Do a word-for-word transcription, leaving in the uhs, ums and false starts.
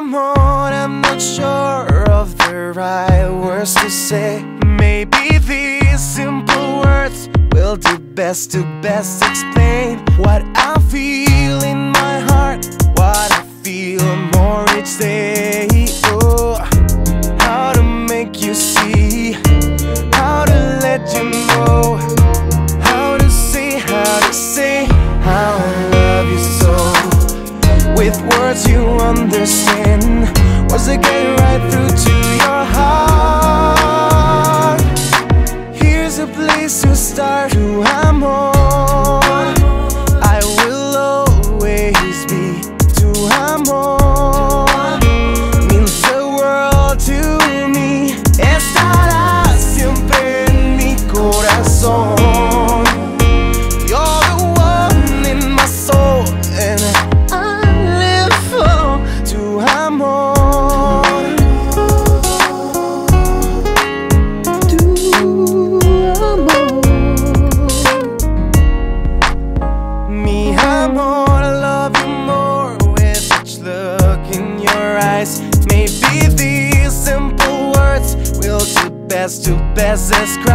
amor, I'm not sure of the right words to say. Maybe these simple words will do best to best explain what I feel in my heart, what I feel more each day. Oh, how to make you see, how to let you know, how to say, how to say how I love you so. With words you understand, words that get right through to your heart. Here's a place to start. Tu amor, I will always be. Tu amor means the world to me. Estarás siempre en mi corazón. You're the one in my soul, and I live for tu amor. Tu amor. Mi amor, I love you more with each look in your eyes. Maybe these simple words will do best to best describe